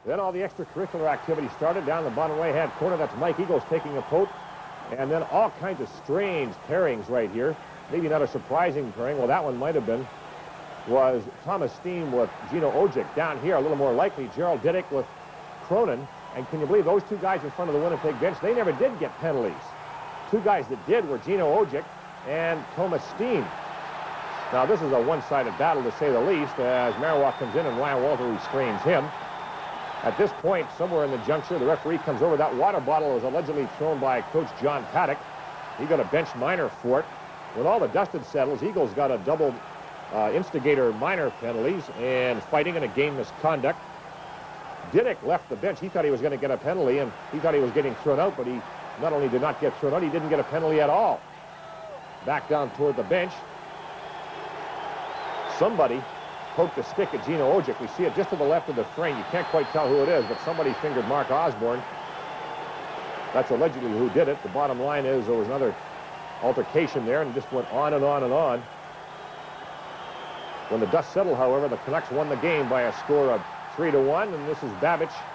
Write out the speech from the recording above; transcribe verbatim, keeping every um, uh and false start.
Then all the extracurricular activity started down the bottom right-hand corner. That's Mike Eagles taking a poke. And then all kinds of strange pairings right here. Maybe not a surprising pairing. Well, that one might have been. Was Thomas Steen with Gino Ojic. Down here, a little more likely, Gerald Diddick with Cronin. And can you believe those two guys in front of the Winnipeg bench? They never did get penalties. Two guys that did were Gino Ojic and Thomas Steen. Now, this is a one-sided battle, to say the least, as Marois comes in and Ryan Walter restrains him. At this point, somewhere in the juncture, the referee comes over. That water bottle was allegedly thrown by Coach John Paddock. He got a bench minor for it. When all the dust had settled, Eagles got a double uh, instigator minor penalties and fighting in a game misconduct. Diddick left the bench. He thought he was going to get a penalty, and he thought he was getting thrown out, but he not only did not get thrown out, he didn't get a penalty at all. Back down toward the bench. Somebody poked a stick at Gino Ojic. We see it just to the left of the frame. You can't quite tell who it is, but somebody fingered Mark Osborne. That's allegedly who did it. The bottom line is there was another altercation there, and it just went on and on and on. When the dust settled, however, the Canucks won the game by a score of three to one, and this is Babich